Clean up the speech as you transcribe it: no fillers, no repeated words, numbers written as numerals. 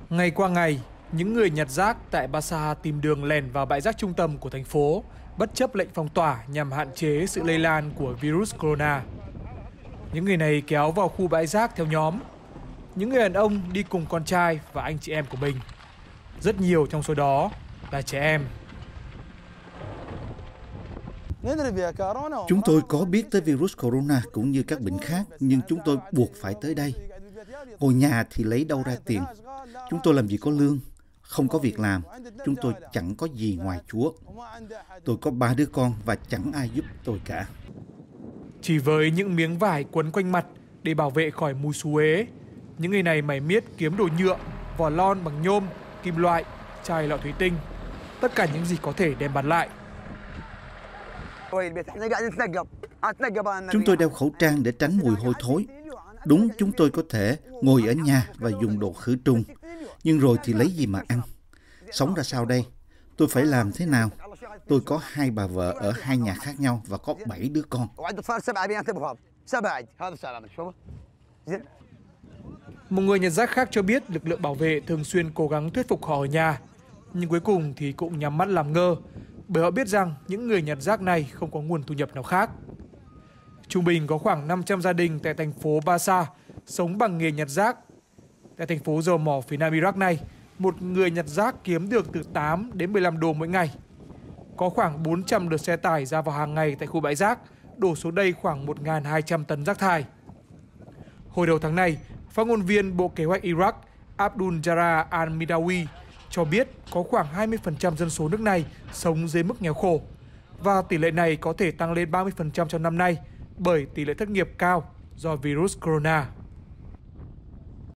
Ngày qua ngày, những người nhặt rác tại Basa tìm đường lẻn vào bãi rác trung tâm của thành phố, bất chấp lệnh phong tỏa nhằm hạn chế sự lây lan của virus corona. Những người này kéo vào khu bãi rác theo nhóm. Những người đàn ông đi cùng con trai và anh chị em của mình. Rất nhiều trong số đó là trẻ em. Chúng tôi có biết tới virus corona cũng như các bệnh khác, nhưng chúng tôi buộc phải tới đây. Ngồi nhà thì lấy đâu ra tiền? Chúng tôi làm gì có lương, không có việc làm. Chúng tôi chẳng có gì ngoài Chúa. Tôi có 3 đứa con và chẳng ai giúp tôi cả. Chỉ với những miếng vải quấn quanh mặt để bảo vệ khỏi mùi xú uế, những người này mải miết kiếm đồ nhựa, vỏ lon bằng nhôm, kim loại, chai lọ thủy tinh, tất cả những gì có thể đem bán lại. Chúng tôi đeo khẩu trang để tránh mùi hôi thối. Đúng, chúng tôi có thể ngồi ở nhà và dùng đồ khử trùng, nhưng rồi thì lấy gì mà ăn? Sống ra sao đây? Tôi phải làm thế nào? Tôi có 2 bà vợ ở 2 nhà khác nhau và có 7 đứa con. Một người nhặt rác khác cho biết lực lượng bảo vệ thường xuyên cố gắng thuyết phục họ ở nhà, nhưng cuối cùng thì cũng nhắm mắt làm ngơ, bởi họ biết rằng những người nhặt rác này không có nguồn thu nhập nào khác. Trung bình có khoảng 500 gia đình tại thành phố Basa sống bằng nghề nhặt rác. Tại thành phố dầu mỏ phía nam Iraq này, một người nhặt rác kiếm được từ 8 đến 15 đô mỗi ngày. Có khoảng 400 lượt xe tải ra vào hàng ngày tại khu bãi rác, đổ xuống đây khoảng 1.200 tấn rác thải. Hồi đầu tháng này, phát ngôn viên Bộ Kế hoạch Iraq Abdul Jabbar al-Midawi cho biết có khoảng 20% dân số nước này sống dưới mức nghèo khổ, và tỷ lệ này có thể tăng lên 30% trong năm nay bởi tỷ lệ thất nghiệp cao do virus corona.